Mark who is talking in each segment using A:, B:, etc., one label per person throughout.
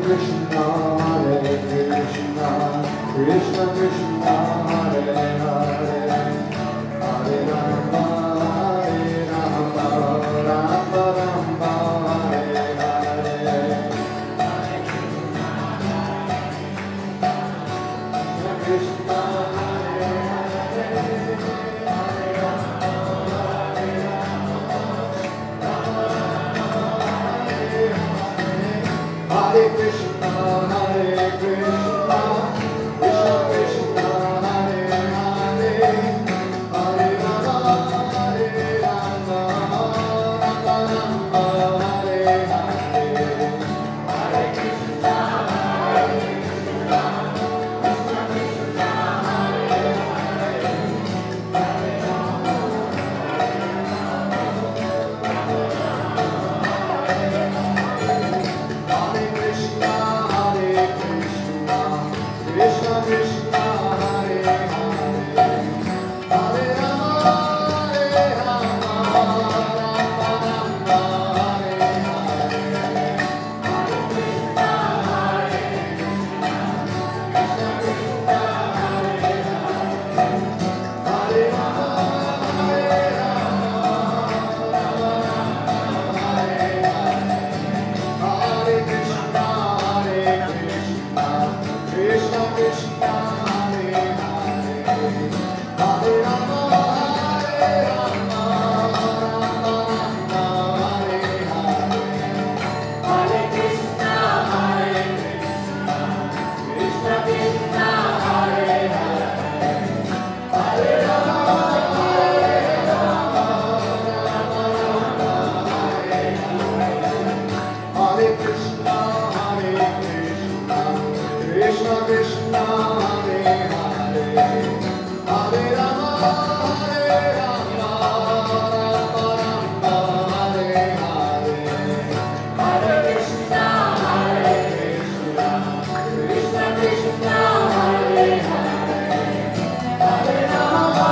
A: Krishna, Krishna Krishna, Hare Hare, Hare Rama, Rama Rama, Hare Hare. Krishna, Hare Hare, Hare Rama, Hare Krishna, Hare Krishna, Krishna Krishna, Hare Hare, Hare Rama, Rama Rama, Hare Hare. Hare Krishna, Hare Krishna, Krishna Krishna, Hare Hare, Hare Rama, Hare Krishna, Hare Krishna, Krishna Krishna, Hare Hare, Hare Rama, Rama Rama, Hare Hare. Hare Krishna, Hare Krishna, Krishna Krishna, Hare Hare, Hare Rama, Hare Krishna, Hare Krishna, Krishna Krishna, Hare Hare, Hare Rama, Rama Rama, Hare Hare. Hare Krishna, Hare Krishna, Krishna Krishna, Hare Hare, Hare Rama, Hare Krishna, Hare Krishna, Krishna Krishna, Hare Hare, Hare Rama, Rama Rama, Hare Hare. Hare Krishna, Hare Krishna, Krishna Krishna, Hare Hare, Hare Rama,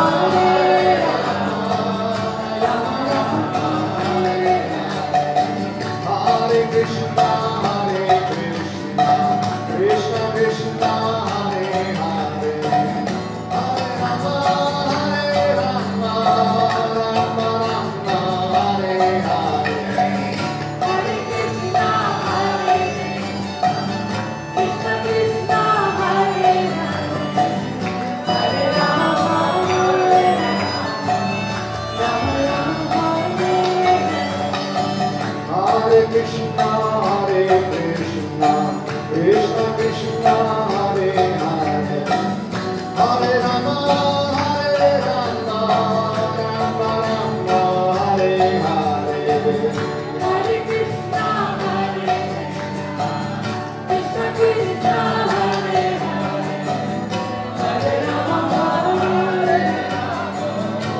A: Rama Rama, Hare Hare. Hare Krishna, Hare Krishna, Krishna Krishna, Hare Hare, Hare Rama, Rama Rama, Hare Hare. Hare Krishna, Hare Krishna, Krishna Krishna, Hare Hare, Hare Rama, Rama Rama, Hare Krishna, Hare Krishna, Krishna Krishna, Hare Hare, Hare Rama, Rama Rama, Hare Hare. Hare Krishna, Hare Krishna, Krishna Krishna, Hare Hare, Hare Rama,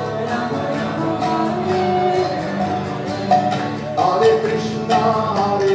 A: Rama Rama, Hare Krishna, Hare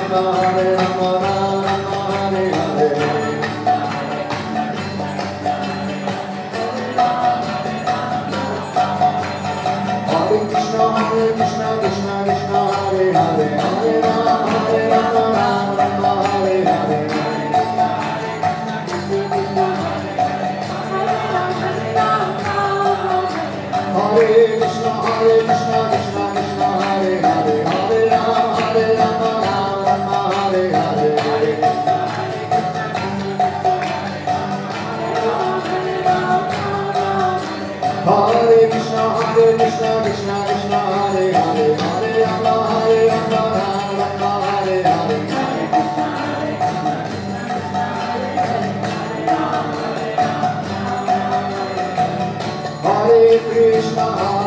B: Krishna